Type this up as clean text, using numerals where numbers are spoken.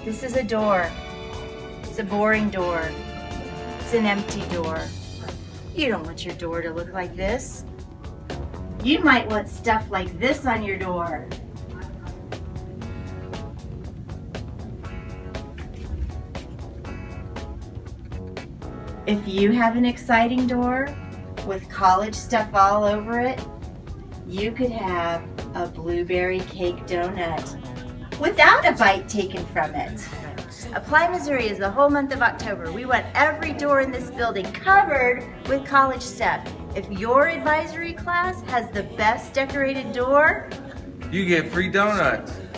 This is a door. It's a boring door. It's an empty door. You don't want your door to look like this. You might want stuff like this on your door. If you have an exciting door with college stuff all over it, you could have a blueberry cake donut without a bite taken from it. Apply Missouri is the whole month of October. We want every door in this building covered with college stuff. If your advisory class has the best decorated door, you get free donuts.